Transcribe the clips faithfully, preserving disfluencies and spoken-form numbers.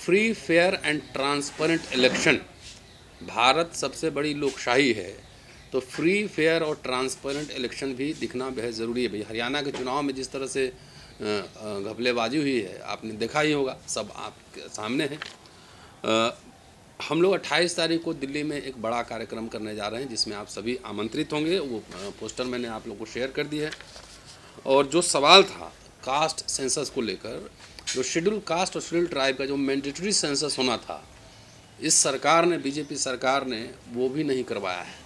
Free fair and transparent election, Bharat सबसे बड़ी लोकशाही है तो फ्री फेयर और ट्रांसपेरेंट इलेक्शन भी दिखना बेहद ज़रूरी है। भाई हरियाणा के चुनाव में जिस तरह से घपलेबाजी हुई है आपने देखा ही होगा, सब आपके सामने है। आ, हम लोग अट्ठाईस तारीख को दिल्ली में एक बड़ा कार्यक्रम करने जा रहे हैं जिसमें आप सभी आमंत्रित होंगे। वो पोस्टर मैंने आप लोगों को शेयर कर दी है। और जो सवाल था कास्ट सेंसस को लेकर, जो शेड्यूल कास्ट और शेड्यूल ट्राइब का जो मैंडेटरी सेंसस होना था, इस सरकार ने, बीजेपी सरकार ने वो भी नहीं करवाया है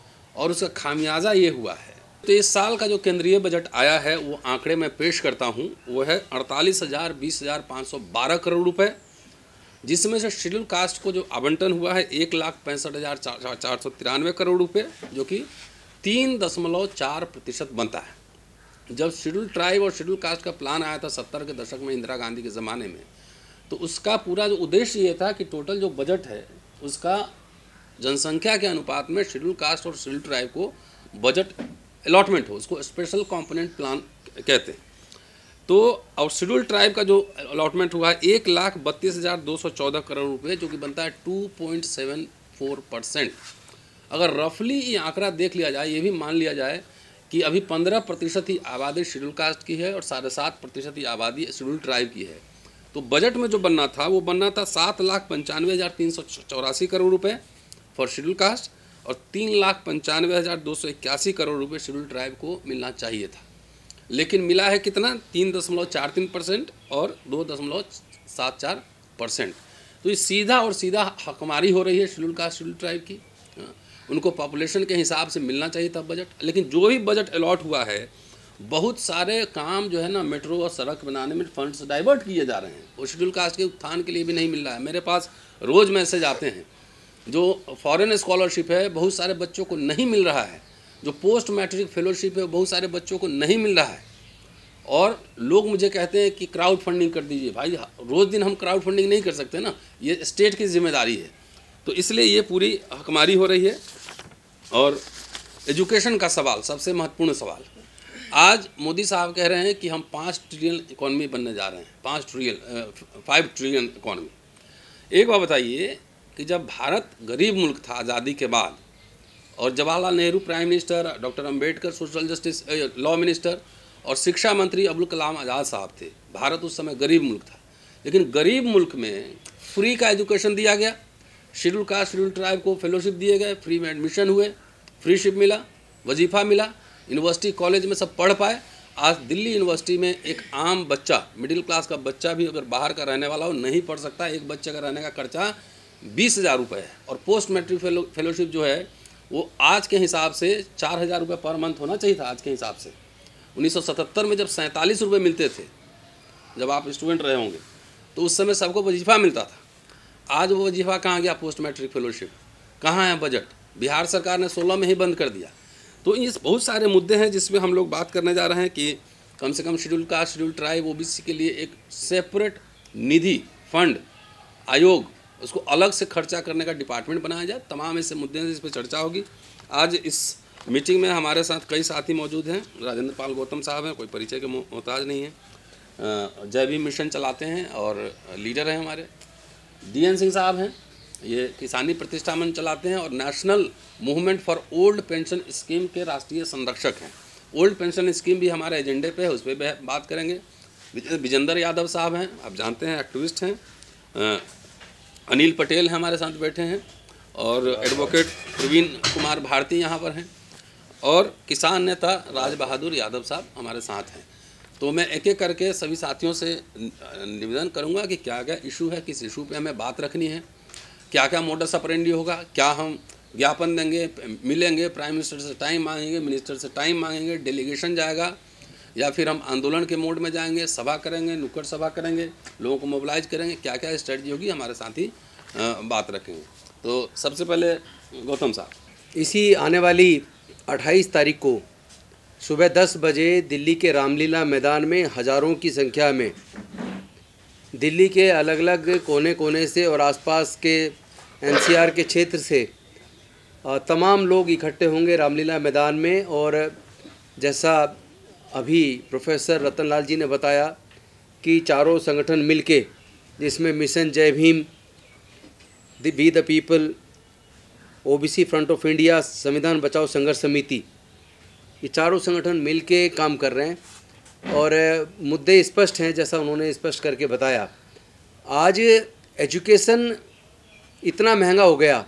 और उसका खामियाजा ये हुआ है। तो इस साल का जो केंद्रीय बजट आया है वो आंकड़े मैं पेश करता हूँ, वो है अड़तालीस हज़ार बीस हज़ार पाँच सौ बारह करोड़ रुपए, जिसमें से शेड्यूल कास्ट को जो आवंटन हुआ है एक लाख पैंसठ हज़ार चार सौ तिरानवे करोड़ रुपए, जो कि तीन दशमलव चार प्रतिशत बनता है। जब शेड्यूल ट्राइब और शेड्यूल कास्ट का प्लान आया था सत्तर के दशक में इंदिरा गांधी के ज़माने में, तो उसका पूरा जो उद्देश्य ये था कि टोटल जो बजट है उसका जनसंख्या के अनुपात में शेड्यूल कास्ट और शेड्यूल ट्राइब को बजट अलॉटमेंट हो, उसको स्पेशल कंपोनेंट प्लान कहते हैं। तो और शेड्यूल ट्राइब का जो अलॉटमेंट हुआ है एक लाख बत्तीस हज़ार दो सौ चौदह करोड़ रुपए, जो कि बनता है two point seven four percent. अगर रफली ये आंकड़ा देख लिया जाए, ये भी मान लिया जाए कि अभी पंद्रह प्रतिशत ही आबादी शेड्यूल कास्ट की है और साढ़े सात प्रतिशत ही आबादी शेड्यूल ट्राइब की है, तो बजट में जो बनना था वो बनना था सात लाख पंचानवे हज़ार तीन सौ चौरासी करोड़ रुपए फॉर शेड्यूल कास्ट और तीन लाख पंचानवे हज़ार दो सौ इक्यासी करोड़ रुपये शेड्यूल ट्राइब को मिलना चाहिए था। लेकिन मिला है कितना? तीन दशमलव चार तीन परसेंट और दो दशमलव सात चार परसेंट। तो ये सीधा और सीधा हकमारी हो रही है शेड्यूल कास्ट शेड्यूल ट्राइब की। उनको पॉपुलेशन के हिसाब से मिलना चाहिए था बजट, लेकिन जो भी बजट अलॉट हुआ है बहुत सारे काम जो है ना, मेट्रो और सड़क बनाने में फंड्स डाइवर्ट किए जा रहे हैं और शेड्यूल कास्ट के उत्थान के लिए भी नहीं मिल रहा है। मेरे पास रोज़ मैसेज आते हैं, जो फॉरेन स्कॉलरशिप है बहुत सारे बच्चों को नहीं मिल रहा है, जो पोस्ट मैट्रिक फेलोशिप है बहुत सारे बच्चों को नहीं मिल रहा है, और लोग मुझे कहते हैं कि क्राउड फंडिंग कर दीजिए। भाई रोज़ दिन हम क्राउड फंडिंग नहीं कर सकते ना, ये स्टेट की जिम्मेदारी है। तो इसलिए ये पूरी हकमारी हो रही है। और एजुकेशन का सवाल सबसे महत्वपूर्ण सवाल, आज मोदी साहब कह रहे हैं कि हम पाँच ट्रिलियन इकॉनमी बनने जा रहे हैं, पाँच ट्रिलियन फाइव ट्रिलियन इकॉनमी। एक बात बताइए कि जब भारत गरीब मुल्क था आज़ादी के बाद, और Jawaharlal Nehru prime minister, doctor Ambedkar social justice law minister और शिक्षा मंत्री अब्दुल कलाम आज़ाद साहब थे, भारत उस समय गरीब मुल्क था। लेकिन गरीब मुल्क में फ्री का एजुकेशन दिया गया, शेड्यूल कास्ट शेड्यूल ट्राइब को फेलोशिप दिए गए, फ्री में एडमिशन हुए, फ्रीशिप मिला, वजीफ़ा मिला, यूनिवर्सिटी कॉलेज में सब पढ़ पाए। आज दिल्ली यूनिवर्सिटी में एक आम बच्चा, मिडिल क्लास का बच्चा भी अगर बाहर का रहने वाला हो नहीं पढ़ सकता। एक बच्चे का रहने का खर्चा बीस हज़ार रुपये है और पोस्ट मैट्रिक फेलो फेलोशिप जो है वो आज के हिसाब से चार हज़ार रुपये पर मंथ होना चाहिए था। आज के हिसाब से उन्नीस सौ सतहत्तर में जब सैंतालीस रुपये मिलते थे, जब आप स्टूडेंट रहे होंगे, तो उस समय सबको वजीफ़ा मिलता था। आज वो वजीफ़ा कहाँ गया? पोस्ट मैट्रिक फेलोशिप कहाँ है? बजट बिहार सरकार ने सोलह में ही बंद कर दिया। तो ये बहुत सारे मुद्दे हैं जिसमें हम लोग बात करने जा रहे हैं कि कम से कम schedule caste schedule tribe OBC के लिए एक सेपरेट निधि, फंड, आयोग, उसको अलग से खर्चा करने का डिपार्टमेंट बनाया जाए। तमाम ऐसे मुद्दे हैं जिस पर चर्चा होगी। आज इस मीटिंग में हमारे साथ कई साथी मौजूद हैं। राजेंद्र पाल गौतम साहब हैं, कोई परिचय के मोहताज नहीं है, जय भीम मिशन चलाते हैं और लीडर हैं हमारे। डी एन सिंह साहब हैं, ये किसानी प्रतिष्ठान चलाते हैं और national movement for old pension scheme के राष्ट्रीय संरक्षक हैं। ओल्ड पेंशन स्कीम भी हमारे एजेंडे पे है, उस पर बात करेंगे। विजेंद्र यादव साहब हैं, आप जानते हैं एक्टिविस्ट हैं। अनिल पटेल हैं हमारे साथ बैठे हैं और एडवोकेट प्रवीण कुमार भारती यहाँ पर हैं और किसान नेता राज बहादुर यादव साहब हमारे साथ हैं। तो मैं एक एक करके सभी साथियों से निवेदन करूँगा कि क्या क्या इशू है, किस इशू पे हमें बात रखनी है, क्या क्या मोडस ऑपरेंडी होगा, क्या हम ज्ञापन देंगे, मिलेंगे, प्राइम मिनिस्टर से टाइम मांगेंगे, मिनिस्टर से टाइम मांगेंगे, डेलीगेशन जाएगा, या फिर हम आंदोलन के मोड में जाएंगे, सभा करेंगे, नुक्कड़ सभा करेंगे, लोगों को मोबिलाइज करेंगे, क्या क्या स्ट्रेटजी होगी, हमारे साथी बात रखेंगे। तो सबसे पहले गौतम साहब, इसी आने वाली अट्ठाईस तारीख को सुबह दस बजे दिल्ली के रामलीला मैदान में हज़ारों की संख्या में दिल्ली के अलग अलग कोने कोने से और आसपास के एनसीआर के क्षेत्र से तमाम लोग इकट्ठे होंगे रामलीला मैदान में। और जैसा अभी प्रोफेसर रतन लाल जी ने बताया कि चारों संगठन मिलके जिसमें mission Jai Bhim, we the people, OBC front of India, संविधान बचाओ संघर्ष समिति, ये चारों संगठन मिलके काम कर रहे हैं और मुद्दे स्पष्ट हैं जैसा उन्होंने स्पष्ट करके बताया। आज एजुकेशन इतना महंगा हो गया,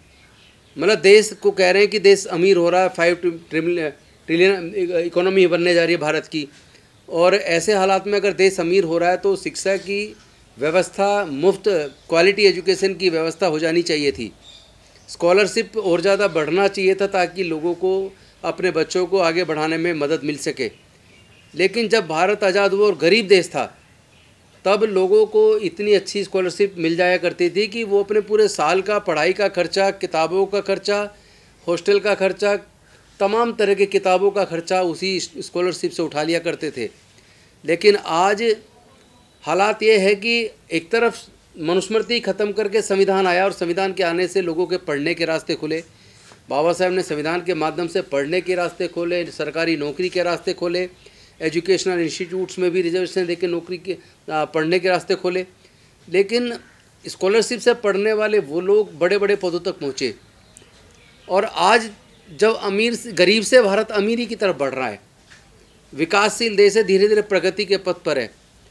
मतलब देश को कह रहे हैं कि देश अमीर हो रहा है, फाइव ट्रिलियन इकोनॉमी बनने जा रही है भारत की, और ऐसे हालात में अगर देश अमीर हो रहा है तो शिक्षा की व्यवस्था, मुफ्त क्वालिटी एजुकेशन की व्यवस्था हो जानी चाहिए थी। स्कॉलरशिप और ज़्यादा बढ़ना चाहिए था ताकि लोगों को अपने बच्चों को आगे बढ़ाने में मदद मिल सके। लेकिन जब भारत आज़ाद हुआ और गरीब देश था तब लोगों को इतनी अच्छी स्कॉलरशिप मिल जाया करती थी कि वो अपने पूरे साल का पढ़ाई का खर्चा, किताबों का खर्चा, हॉस्टल का खर्चा, तमाम तरह की किताबों का खर्चा उसी स्कॉलरशिप से उठा लिया करते थे। लेकिन आज हालात ये है कि एक तरफ मनुस्मृति ख़त्म करके संविधान आया और संविधान के आने से लोगों के पढ़ने के रास्ते खुले। बाबा साहब ने संविधान के माध्यम से पढ़ने के रास्ते खोले, सरकारी नौकरी के रास्ते खोले, एजुकेशनल इंस्टीट्यूट्स में भी रिजर्वेशन देके नौकरी के पढ़ने के रास्ते खोले। लेकिन स्कॉलरशिप से पढ़ने वाले वो लोग बड़े बड़े पदों तक पहुँचे, और आज जब अमीर गरीब से भारत अमीरी की तरफ बढ़ रहा है, विकासशील देश है, धीरे धीरे प्रगति के पथ पर है,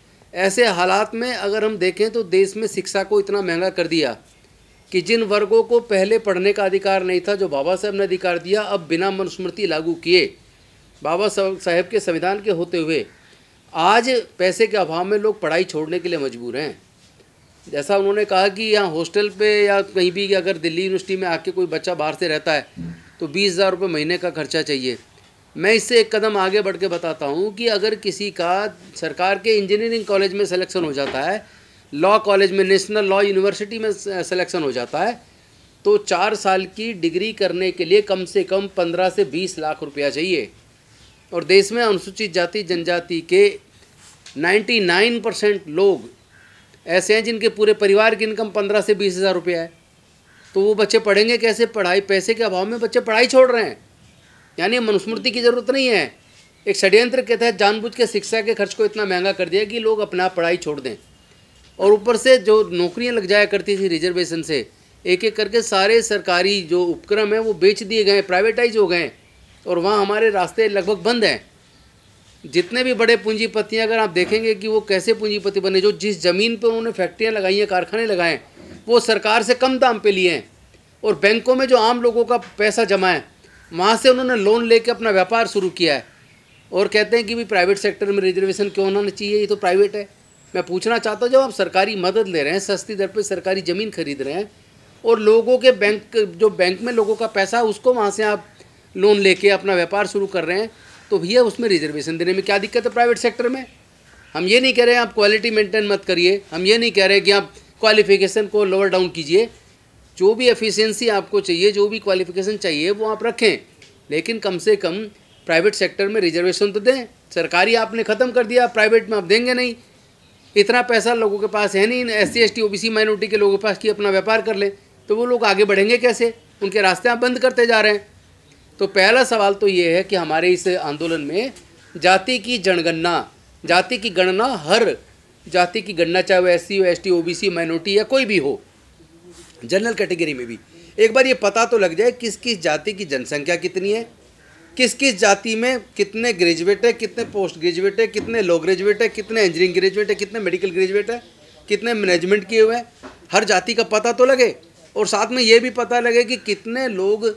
ऐसे हालात में अगर हम देखें तो देश में शिक्षा को इतना महंगा कर दिया कि जिन वर्गों को पहले पढ़ने का अधिकार नहीं था, जो बाबा साहब ने अधिकार दिया, अब बिना मनुस्मृति लागू किए, बाबा साहब के संविधान के होते हुए आज पैसे के अभाव में लोग पढ़ाई छोड़ने के लिए मजबूर हैं। जैसा उन्होंने कहा कि यहाँ हॉस्टल पे या कहीं भी अगर दिल्ली यूनिवर्सिटी में आके कोई बच्चा बाहर से रहता है तो बीस हज़ार रुपये महीने का खर्चा चाहिए। मैं इससे एक कदम आगे बढ़ के बताता हूँ कि अगर किसी का सरकार के इंजीनियरिंग कॉलेज में सिलेक्शन हो जाता है, लॉ कॉलेज में, नेशनल लॉ यूनिवर्सिटी में सिलेक्शन हो जाता है, तो चार साल की डिग्री करने के लिए कम से कम पंद्रह से बीस लाख रुपया चाहिए। और देश में अनुसूचित जाति जनजाति के निन्यानवे परसेंट लोग ऐसे हैं जिनके पूरे परिवार की इनकम पंद्रह से बीस हज़ार रुपया है, तो वो बच्चे पढ़ेंगे कैसे? पढ़ाई, पैसे के अभाव में बच्चे पढ़ाई छोड़ रहे हैं। यानी मनुस्मृति की ज़रूरत नहीं है, एक षड्यंत्र के तहत जानबूझ के शिक्षा के खर्च को इतना महंगा कर दिया कि लोग अपना पढ़ाई छोड़ दें। और ऊपर से जो नौकरियां लग जाया करती थी रिजर्वेशन से, एक एक करके सारे सरकारी जो उपक्रम हैं वो बेच दिए गए, प्राइवेटाइज हो गए, और वहाँ हमारे रास्ते लगभग बंद हैं। जितने भी बड़े पूंजीपति हैं, अगर आप देखेंगे कि वो कैसे पूंजीपति बने, जो जिस ज़मीन पर उन्होंने फैक्ट्रियाँ लगाई हैं, कारखाने लगाए, वो सरकार से कम दाम पे लिए हैं, और बैंकों में जो आम लोगों का पैसा जमा है वहाँ से उन्होंने लोन लेके अपना व्यापार शुरू किया है, और कहते हैं कि भी प्राइवेट सेक्टर में रिजर्वेशन क्यों होना चाहिए, ये तो प्राइवेट है। मैं पूछना चाहता हूँ, जब आप सरकारी मदद ले रहे हैं, सस्ती दर पे सरकारी ज़मीन खरीद रहे हैं, और लोगों के बैंक, जो बैंक में लोगों का पैसा है उसको वहाँ से आप लोन लेके अपना व्यापार शुरू कर रहे हैं, तो भैया उसमें रिजर्वेशन देने में क्या दिक्कत है प्राइवेट सेक्टर में? हम ये नहीं कह रहे हैं आप क्वालिटी मेंटेन मत करिए, हम ये नहीं कह रहे कि आप क्वालिफिकेशन को लोअर डाउन कीजिए, जो भी एफिशिएंसी आपको चाहिए, जो भी क्वालिफिकेशन चाहिए वो आप रखें, लेकिन कम से कम प्राइवेट सेक्टर में रिजर्वेशन तो दें। सरकारी आपने ख़त्म कर दिया, प्राइवेट में आप देंगे नहीं, इतना पैसा लोगों के पास है नहीं, S C S T O B C minority के लोगों के पास कि अपना व्यापार कर लें, तो वो लोग आगे बढ़ेंगे कैसे? उनके रास्ते आप बंद करते जा रहे हैं। तो पहला सवाल तो ये है कि हमारे इस आंदोलन में जाति की जनगणना, जाति की गणना, हर जाति की गणना, चाहे वो S C S T O B C minority या कोई भी हो, जनरल कैटेगरी में भी, एक बार ये पता तो लग जाए किस किस जाति की जनसंख्या कितनी है, किस किस जाति में कितने ग्रेजुएट है, कितने पोस्ट ग्रेजुएट है, कितने लो ग्रेजुएट है, कितने इंजीनियरिंग ग्रेजुएट है, कितने मेडिकल ग्रेजुएट है, कितने मैनेजमेंट किए हुए हैं, हर जाति का पता तो लगे। और साथ में ये भी पता लगे कि कितने लोग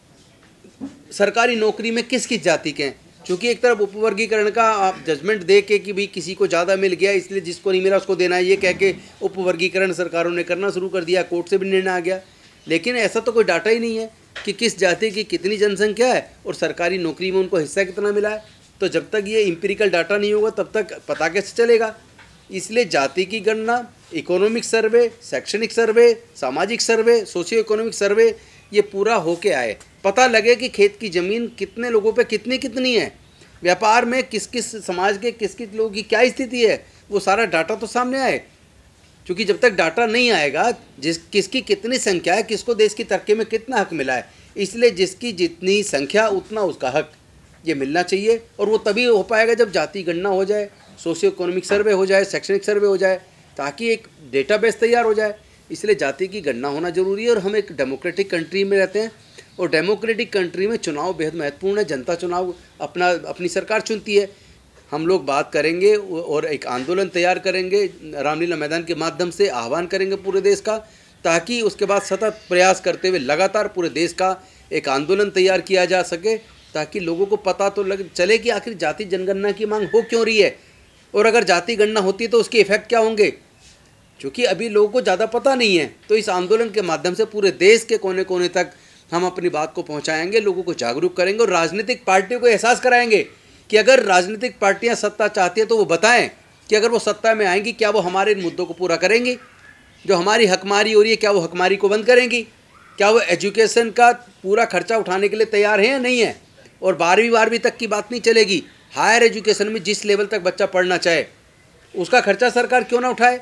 सरकारी नौकरी में किस किस जाति के हैं। क्योंकि एक तरफ उपवर्गीकरण का आप जजमेंट दे के कि भाई किसी को ज़्यादा मिल गया इसलिए जिसको नहीं मिला उसको देना है, ये कह के उपवर्गीकरण सरकारों ने करना शुरू कर दिया, कोर्ट से भी निर्णय आ गया। लेकिन ऐसा तो कोई डाटा ही नहीं है कि किस जाति की कितनी जनसंख्या है और सरकारी नौकरी में उनको हिस्सा कितना मिला है। तो जब तक ये इम्पिरिकल डाटा नहीं होगा तब तक पता कैसे चलेगा? इसलिए जाति की गणना, इकोनॉमिक सर्वे, शैक्षणिक सर्वे, सामाजिक सर्वे, सोशियो इकोनॉमिक सर्वे, ये पूरा होके आए, पता लगे कि खेत की ज़मीन कितने लोगों पे कितनी कितनी है, व्यापार में किस किस समाज के किस किस लोगों की क्या स्थिति है, वो सारा डाटा तो सामने आए। क्योंकि जब तक डाटा नहीं आएगा, जिस किसकी कितनी संख्या है, किसको देश की तरक्की में कितना हक मिला है, इसलिए जिसकी जितनी संख्या उतना उसका हक, ये मिलना चाहिए। और वो तभी हो पाएगा जब जाति गणना हो जाए, सोशियो इकोनॉमिक सर्वे हो जाए, शैक्षणिक सर्वे हो जाए, ताकि एक डेटाबेस तैयार हो जाए। इसलिए जाति की गणना होना जरूरी है। और हम एक डेमोक्रेटिक कंट्री में रहते हैं और डेमोक्रेटिक कंट्री में चुनाव बेहद महत्वपूर्ण है। जनता चुनाव अपना अपनी सरकार चुनती है। हम लोग बात करेंगे और एक आंदोलन तैयार करेंगे, रामलीला मैदान के माध्यम से आह्वान करेंगे पूरे देश का, ताकि उसके बाद सतत प्रयास करते हुए लगातार पूरे देश का एक आंदोलन तैयार किया जा सके, ताकि लोगों को पता तो लग चले कि आखिर जाति जनगणना की मांग हो क्यों रही है, और अगर जाति गणना होती है तो उसके इफेक्ट क्या होंगे, क्योंकि अभी लोगों को ज़्यादा पता नहीं है। तो इस आंदोलन के माध्यम से पूरे देश के कोने कोने तक हम अपनी बात को पहुंचाएंगे, लोगों को जागरूक करेंगे और राजनीतिक पार्टियों को एहसास कराएंगे कि अगर राजनीतिक पार्टियां सत्ता चाहती हैं तो वो बताएं कि अगर वो सत्ता में आएंगी क्या वो हमारे इन मुद्दों को पूरा करेंगी, जो हमारी हकमारी हो रही है क्या वो हकमारी को बंद करेंगी, क्या वो एजुकेशन का पूरा खर्चा उठाने के लिए तैयार है या नहीं है। और बारहवीं बारहवीं तक की बात नहीं चलेगी, हायर एजुकेशन में जिस लेवल तक बच्चा पढ़ना चाहे उसका खर्चा सरकार क्यों ना उठाए,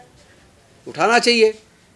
उठाना चाहिए।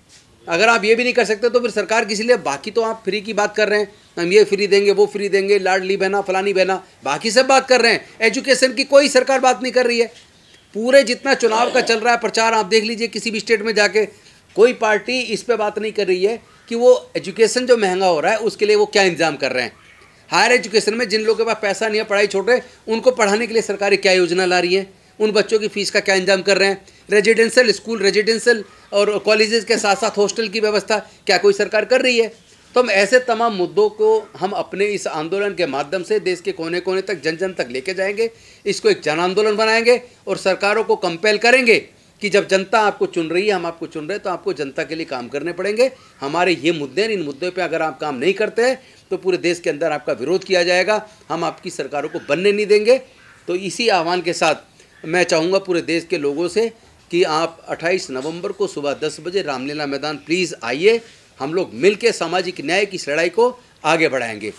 अगर आप ये भी नहीं कर सकते तो फिर सरकार किसी लिए, बाकी तो आप फ्री की बात कर रहे हैं, हम ये फ्री देंगे वो फ्री देंगे, लाडली बहना फलानी बहना, बाकी सब बात कर रहे हैं, एजुकेशन की कोई सरकार बात नहीं कर रही है। पूरे जितना चुनाव का चल रहा है प्रचार आप देख लीजिए किसी भी स्टेट में जाके, कोई पार्टी इस पे बात नहीं कर रही है कि वो एजुकेशन जो महंगा हो रहा है उसके लिए वो क्या इंतजाम कर रहे हैं। हायर एजुकेशन में जिन लोगों के पास पैसा नहीं है, पढ़ाई छोटे, उनको पढ़ाने के लिए सरकारें क्या योजना ला रही है, उन बच्चों की फीस का क्या इंतजाम कर रहे हैं। रेजिडेंशियल स्कूल, रेजिडेंशियल और कॉलेजेस के साथ साथ हॉस्टल की व्यवस्था क्या कोई सरकार कर रही है। तो हम ऐसे तमाम मुद्दों को हम अपने इस आंदोलन के माध्यम से देश के कोने कोने तक, जन जन तक लेके जाएंगे। इसको एक जन आंदोलन बनाएंगे और सरकारों को कंपेल करेंगे कि जब जनता आपको चुन रही है, हम आपको चुन रहे हैं, तो आपको जनता के लिए काम करने पड़ेंगे। हमारे ये मुद्दे हैं, इन मुद्दों पे अगर आप काम नहीं करते हैं तो पूरे देश के अंदर आपका विरोध किया जाएगा, हम आपकी सरकारों को बनने नहीं देंगे। तो इसी आह्वान के साथ मैं चाहूँगा पूरे देश के लोगों से कि आप अट्ठाईस नवंबर को सुबह दस बजे रामलीला मैदान प्लीज़ आइए, हम लोग मिल के सामाजिक न्याय की इस लड़ाई को आगे बढ़ाएंगे।